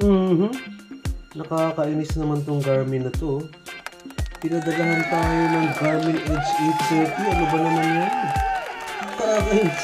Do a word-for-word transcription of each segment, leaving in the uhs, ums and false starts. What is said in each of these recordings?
Mhm. Nakakainis naman tong Garmin na to. Pinadalahan tayo ng Garmin Edge eight thirty. Ano ba naman yan? Nakakainis.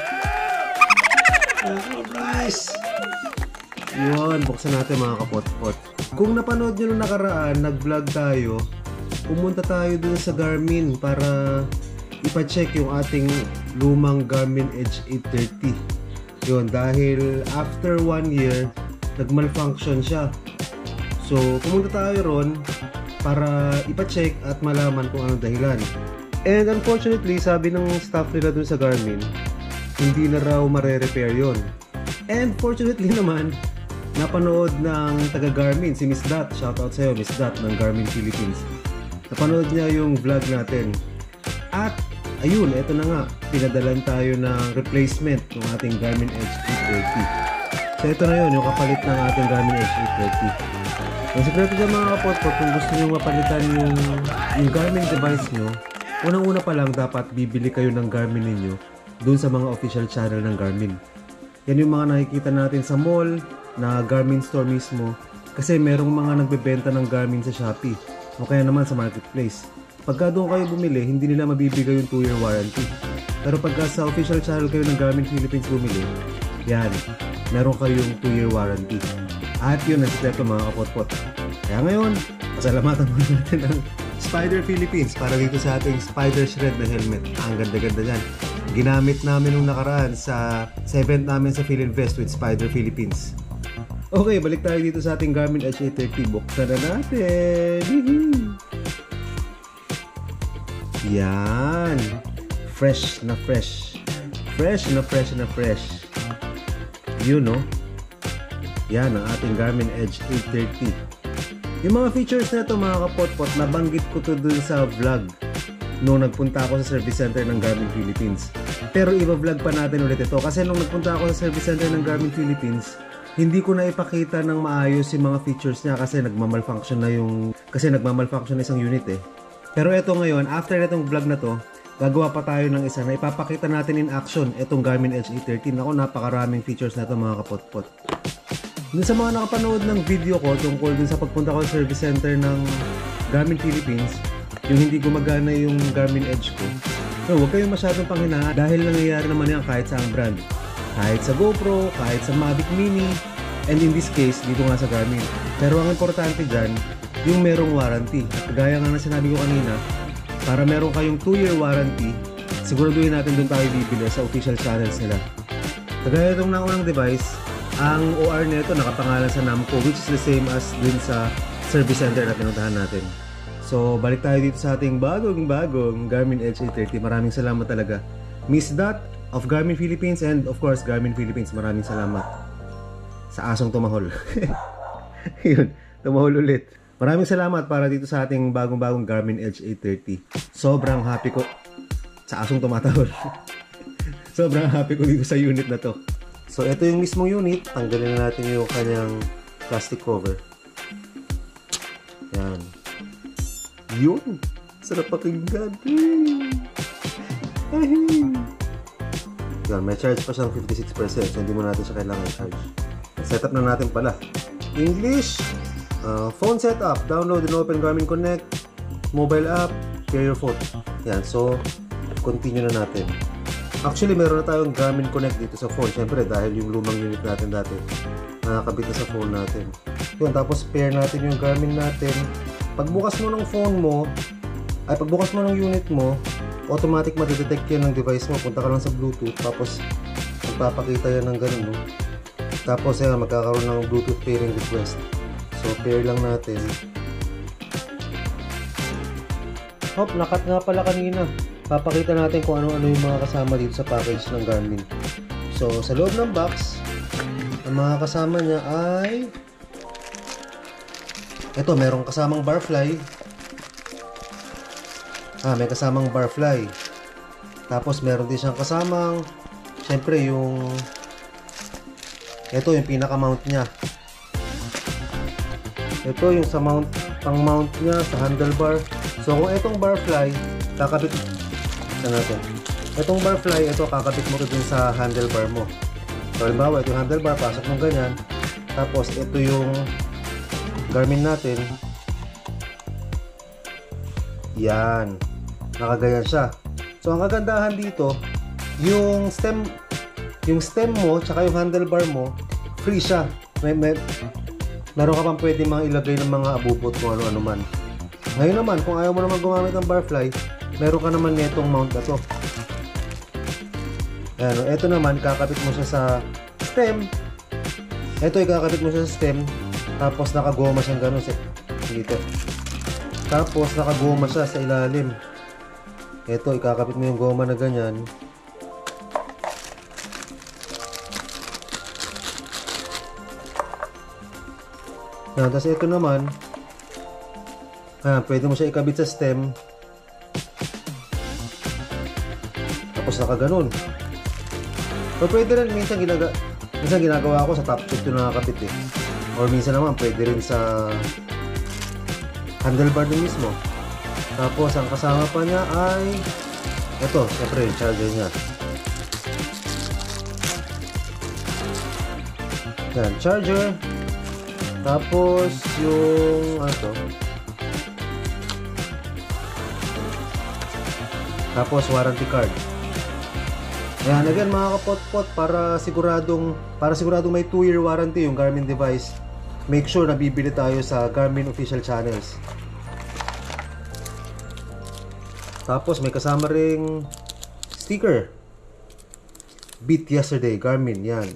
Nakakainis. Yun, buksan natin mga kapot-pot. Kung napanood nyo nung nakaraan, nag-vlog tayo, pumunta tayo dun sa Garmin para ipa-check yung ating lumang Garmin Edge eight thirty. Yun, dahil after one year, nag-malfunction siya. So, pumunta tayo ron para ipa-check at malaman kung anong dahilan. And unfortunately, sabi ng staff nila dun sa Garmin, hindi na raw mare-repair yun. And fortunately naman, napanood ng taga-Garmin, si Miss Dat. Shoutout sa'yo, Miss Dat ng Garmin Philippines. Napanood niya yung vlog natin. At, ayun, eto na nga, pinadalan tayo ng replacement ng ating Garmin Edge eight thirty. So, ito na yun, yung kapalit ng ating Garmin Edge eight thirty. Ang sikreto dyan mga kapotpot, kung gusto nyo mapalitan yung, yung Garmin device nyo, unang-una pa lang dapat bibili kayo ng Garmin ninyo dun sa mga official channel ng Garmin. Yan yung mga nakikita natin sa mall, na Garmin store mismo, kasi merong mga nagbebenta ng Garmin sa Shopee o kaya naman sa marketplace. Pagka doon kayo bumili, hindi nila mabibigay yung two year warranty. Pero pagka sa official channel kayo ng Garmin Philippines bumili, yan, meron kayong two year warranty. At yun ang sikreto mga kapotpot. Kaya ngayon, pasalamatan mo natin ng Spider Philippines para dito sa ating Spider Shred na helmet. Ang ganda-ganda dyan. Ginamit namin nung nakaraan sa, sa event namin sa Philinvest with Spider Philippines. Okay, balik tayo dito sa ating Garmin Edge eight thirty. Buksan na natin. Yan. Fresh na fresh. Fresh na fresh na fresh. Yun, no? Yan ang ating Garmin Edge eight thirty. Yung mga features na ito mga kapotpot, nabanggit ko to dun sa vlog nung nagpunta ako sa service center ng Garmin Philippines. Pero iba-vlog pa natin ulit ito kasi nung nagpunta ako sa service center ng Garmin Philippines, hindi ko na ipakita ng maayos yung mga features niya kasi nagmamalfunction na yung kasi nagmamalfunction na isang unit eh. Pero ito ngayon, after itong vlog na to, gagawa pa tayo ng isa na ipapakita natin in action itong Garmin Edge eight thirty. Ako, napakaraming features na ito mga kapotpot. Dun sa mga nakapanood ng video ko tungkol dun sa pagpunta ko sa service center ng Garmin Philippines, yung hindi gumagana yung Garmin Edge ko, so huwag kayong masyadong panghinaan dahil nangyayari naman yan kahit sa ang brand. Kahit sa GoPro, kahit sa Mavic Mini, and in this case, dito nga sa Garmin. Pero ang importante dyan, yung merong warranty. At gaya nga na sinabi ko kanina, para meron kayong two year warranty, siguraduhin natin doon tayo bibili sa official channels nila. Kagaya itong naunang device, ang O R nito nakapangalan sa Namco, which is the same as dun sa service center na pinuntahan natin. So, balik tayo dito sa ating bagong-bagong Garmin Edge eight thirty. Maraming salamat talaga, Miss Dat of Garmin Philippines, and of course Garmin Philippines, maraming salamat sa asong tumahol. Yun, tumahol ulit. Maraming salamat para dito sa ating bagong-bagong Garmin Edge eight thirty. Sobrang happy ko sa asong tumatahol. Sobrang happy ko dito sa unit na to. So ito yung mismong unit. Tanggalin na natin yung kanyang plastic cover. Yan. Yun, sarap pakinggan. Yan, may charge pa siyang fifty-six percent, so hindi mo natin siya kailangan charge. Setup na natin pala. English, uh, phone setup, download and open Garmin Connect, mobile app, pair your phone. Yan, so continue na natin. Actually, meron na tayong Garmin Connect dito sa phone. Siyempre, dahil yung lumang unit natin dati, nakakabit na sa phone natin. Yun, tapos pair natin yung Garmin natin. Pagbukas mo ng phone mo, ay pagbukas mo ng unit mo, automatic madedetect yan ng device mo. Punta ka lang sa Bluetooth, tapos magpapakita yan ng ganun, no? Tapos yan, magkakaroon ng Bluetooth pairing request. So, pair lang natin. Hop, nakat nga pala kanina. Papakita natin kung ano-ano yung mga kasama dito sa package ng Garmin. So, sa loob ng box, ang mga kasama niya ay ito, merong kasamang barfly. Ah, may kasamang barfly. Tapos meron din siyang kasamang, syempre yung ito yung pinaka mount niya. Ito yung sa mount, pang mount niya sa handlebar. So kung itong barfly, kakabit na natin. Itong barfly, ito kakabit mo rin sa handlebar mo. So halimbawa, ito yung handlebar, pasok mo ganyan. Tapos ito yung Garmin natin. Yan. Nakaganyan siya. So ang kagandahan dito, yung stem yung stem mo tsaka yung handlebar mo, free siya. May, may meron ka pang pwede mga ilagay ng mga abubot kung ano-ano man. Ngayon naman, kung ayaw mo naman gumamit ng barfly, meron ka naman netong mount na to. Ayan, ito naman, kakapit mo siya sa stem. Ito, ikakapit mo siya sa stem. Tapos nakagoma siyang gano'n dito. Tapos nakagoma siya sa ilalim. Ito, ikakapit mo yung goma na ganyan. Yan, tapos ito naman, ah, pwede mo siya ikabit sa stem. Tapos nakaganon. O pwede rin, minsan, ginaga minsan ginagawa ko sa top tube yung nakakabit eh. Or minsan naman, pwede rin sa handlebar din mismo. Tapos, ang kasama pa niya ay ito, syempre yung charger niya. Yan, charger. Tapos, yung ano to? Tapos, warranty card. Ayan, again mga kapot-pot, para siguradong para siguradong may two year warranty yung Garmin device, make sure na bibili tayo sa Garmin official channels. Tapos may kasama ring sticker, Beat Yesterday, Garmin, yan.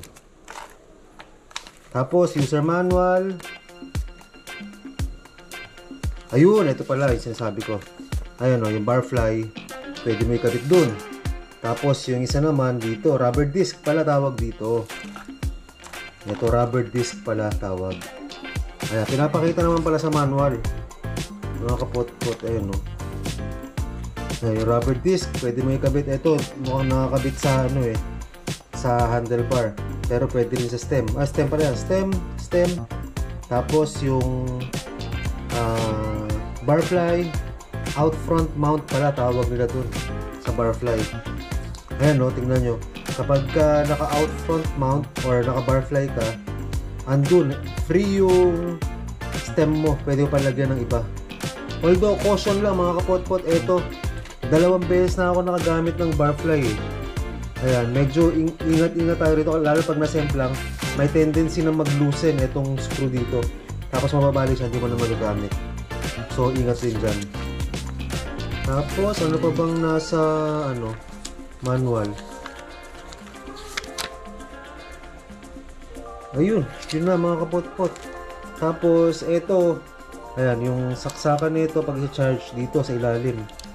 Tapos user manual. Ayun, ito pala yung sinasabi ko. Ayun o, yung barfly, pwede mo ikabit dun. Tapos yung isa naman dito, rubber disc pala tawag dito. Ito, rubber disc pala tawag. Ayan, pinapakita naman pala sa manual. Mga kapot-pot, ayun o. Ayan, yung rubber disc, pwede mo ikabit. Ito, mukhang nakakabit sa ano eh, sa handlebar. Pero pwede rin sa stem. Ah, stem pala yan. Stem, stem. Tapos yung uh, barfly, out front mount pala tawag nila dun sa barfly. Ayan no, tingnan nyo. Kapag ka naka-out front mount or naka-barfly ka, andun, free yung stem mo. Pwede mo palagyan ng iba. Although, caution lang mga kapot-pot. Eto, dalawang beses na ako nakagamit ng barfly eh. Ayan, medyo ingat-ingat tayo rito. Lalo pag nasemplang, may tendency na mag-loosen itong screw dito. Tapos mababali siya, hindi mo na magagamit. So, ingat din dyan. Tapos, ano pa bang nasa, ano, manual? Ayun, yun na mga kapot-pot. Tapos, ito, ayan, yung saksakan nito pag i-charge dito sa ilalim.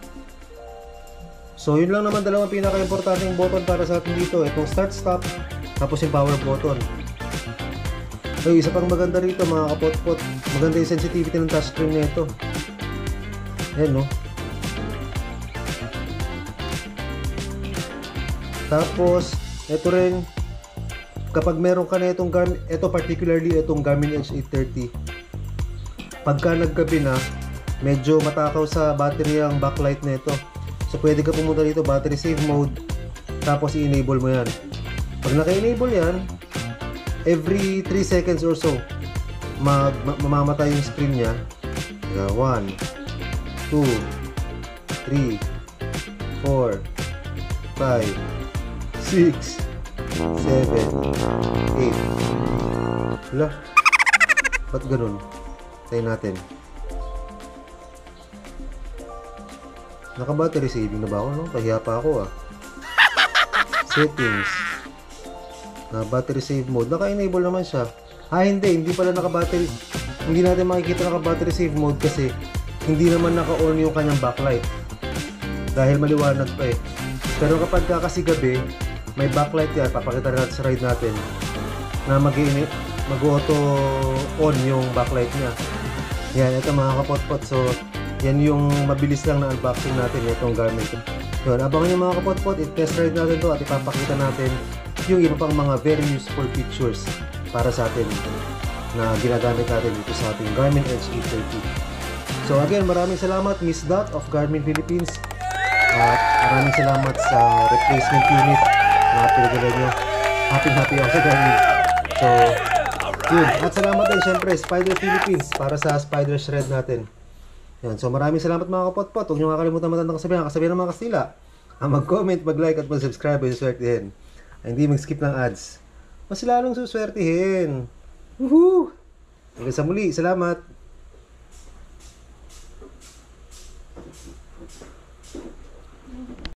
So, yun lang naman dalawang pinaka-importanteng button para sa atin dito. Itong start-stop, tapos yung power button. Ay, isa pang maganda rito mga kapot-pot. Maganda yung sensitivity ng touchscreen nito. Ayan, no? Tapos, ito rin, kapag meron ka na itong Garmin, ito particularly itong Garmin Edge eight thirty, pagka naggabi na, medyo matakaw sa battery ang backlight nito. So, pwede ka pumunta dito, battery save mode, tapos i-enable mo yan. Pag naka-enable yan, every three seconds or so, mag mamamatay yung screen niya. one, two, three, four, five, six, seven, eight. Hala, ba't ganun? Tayo natin. Naka-battery saving na ba ako, no? Pahiya pa ako, ah. Settings. Na battery save mode. Naka-enable naman siya. Ah, hindi. Hindi pala naka-battery. Hindi natin makikita naka-battery save mode kasi hindi naman naka-on yung kanyang backlight. Dahil maliwanag pa eh. Pero kapag kasi gabi, may backlight yan. Papakita natin sa ride natin na mag-auto on yung backlight niya. Yan, ito mga kapot-pot. So, yan yung mabilis lang na unboxing natin itong Garmin. Yun, abangan nyo mga kapot-pot, i-test ride natin to at ipapakita natin yung iba pang mga very useful features para sa atin na ginagamit natin dito sa ating Garmin Edge eight thirty. So again, maraming salamat Miss Dot of Garmin Philippines at maraming salamat sa replacement unit na pinagdala nyo. Happy happy ako sa Garmin. So Yun. At salamat din syempre Spider Philippines para sa Spider Shred natin. Yan. So maraming salamat mga kapotpot. Huwag nyo kakalimutan matandang kasabihan. Kasabihan ng mga Kastila. Ang mag-comment, mag-like at mag-subscribe ay suswertihin. Ay hindi mag-skip ng ads. Mas lalong suswertihin. Woohoo! Hanggang sa muli. Salamat.